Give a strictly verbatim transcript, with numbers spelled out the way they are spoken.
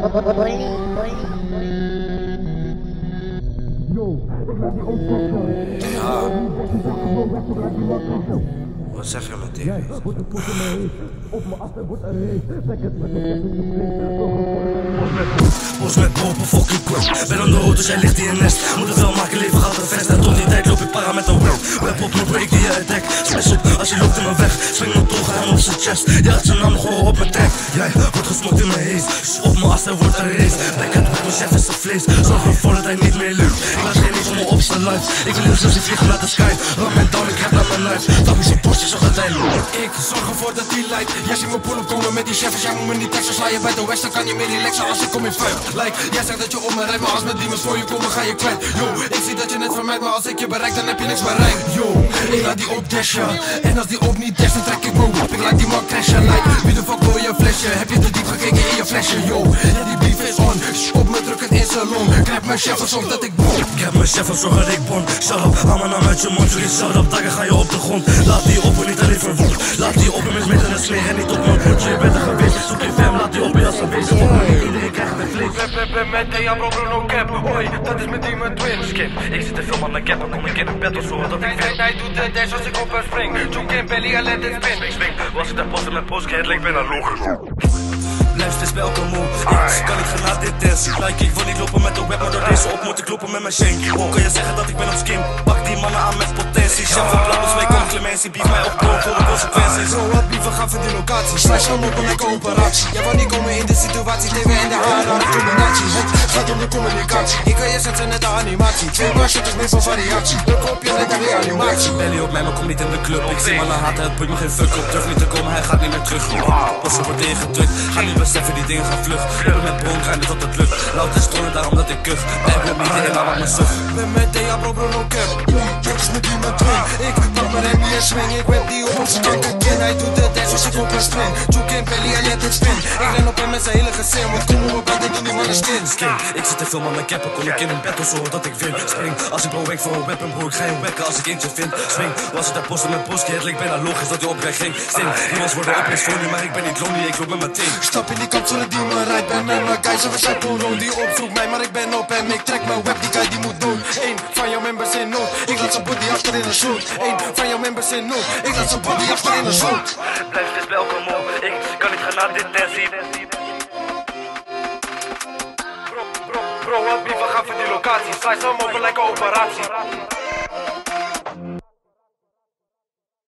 Ja. Wat zeg je met die? Bos met boven, fucking crap. Ben aan de rood, dus jij ligt in je nest. Moet het wel maken, leven gaat er vest. En tot die tijd loop ik para met een rap. Rap op mijn break die je dek. Smash op als je loopt in mijn weg. Spring op toch hem op zijn chest. Je had zijn naam gewoon op mijn trek. Jij wordt gesmokt in mijn haze. Dus op mijn as, er wordt een race. Back het met mijn chef is zijn vlees. Zorg ervoor dat hij niet meer lukt. Ik laat geen iets om me op zijn life. Ik wil heel zelfs vliegen naar de sky. Ram en down, ik heb naar mijn life. Dat is een postje, zorg dat hij loopt. Ik zorg ervoor dat hij lijkt. Jij ziet me pull op komen met die chefs. Jij moet me niet teksten. Sla je bij de west, dan kan je meer relaxen als ik kom in vuil. Like, jij zegt dat je op me rijdt, maar als met demons voor je komen ga je kwijt. Yo, ik zie dat je net vermijdt, maar als ik je bereik dan heb je niks bereikt. Yo, ik laat die op dashen. En als die op niet dash, dan trek ik me op. Ik laat die man crashen. Like, wie de fuck wil je flesje? Heb je te diep gekeken in je flesje? Yo, ja die beef is on. Op me druk het in zijn long. Grijp mijn chef en zorg dat ik bon. Ik heb mijn chef en zorg dat ik bon. Shut up, haal mijn naam uit je mond. Jullie shut up, dagen ga je op de grond. Laat die op en niet alleen verwoed. Laat die op en met midden en smeer. En niet op mijn bordje, je bent er geweest. Zoek je fam, laat die op je als geweest. Iedereen krijgt een vlees. Met de Jabro Bruno Cap, hoi, dat is mijn Demon Twin. Skip, ik zit te veel aan mijn cap en kom ik in een battle zo dat ik vind. Hij doet de dash als ik op hem spring. Juke in belly en let it spin. Swing, swing, was ik daar posten met postcat, link bijna logisch. Luister bij elke move, ik kan niet gaan naar dit dance. Like ik wil niet lopen met de web, maar door deze op moet ik lopen met mijn shank. Hoe kan je zeggen dat ik ben op skim? Pak die mannen aan met potentie. Chef van Plappers, wij komen clementie. Bief mij op kroon voor de consequenties. Zo wat liever gaan voor die locatie. Slash dan op een lekker operatie. Jij wou niet komen in de situatie. T V en de haar aan de combinatie. Het gaat om de communicatie. Ik kan je zetten net de animatie. Twee workshops is meestal variatie. Druk op je lekker reanimatie. Belly op mij, maar kom niet in de club. Ik zie mannen haten, het punt me geen fuck op. Durf niet te komen, hij gaat niet meer terug. Passen wordt ingedrukt. Ga nu beseffen, die dingen gaan vlug. Ik ben met bron, grinden tot het lukt. Loud en storen, daarom dat ik kuch. Ik wil niet in aan mijn suf. Ben met de Jabro Bruno Cap. Dat is met die met twin. Ik pak mijn rem hier swing. Ik web die op zijn kankerkin. Hij doet de dance als ik op een spring. Juke in belly en let it spin. Ik ren op hem met zijn hele gezin. Want kom op mijn bed, ik doe niet maar een skin. Skin, ik zit te veel aan mijn cap. Kom ik in een battle zo dat ik win. Spring, als ik bro week voor een weapon bro. Ik ga je wekken als ik eentje vind. Swing, was ik daar posten met postje. Het leek bijna logisch dat je oprecht ging. Sting, iemands worden oprecht voor nu. Maar ik ben niet lonely, ik loop met mijn team. Stap in die capsule die me rijdt. Ben met mijn guys en we zijn Polo. Die opzoekt mij, maar ik ben op hem. Ik trek mijn web, die guy die moet dood. Eén van jouw members in nood. Ik laat zijn body achter in een sloot. Eén van jouw members in nood. Ik laat zijn body achter in een sloot. Blijf dus bij elke move, ik kan niet gaan naar dit dance. Bro, bro, bro, wat liever gaan voor die locatie. Slice hem op een lekker operatie.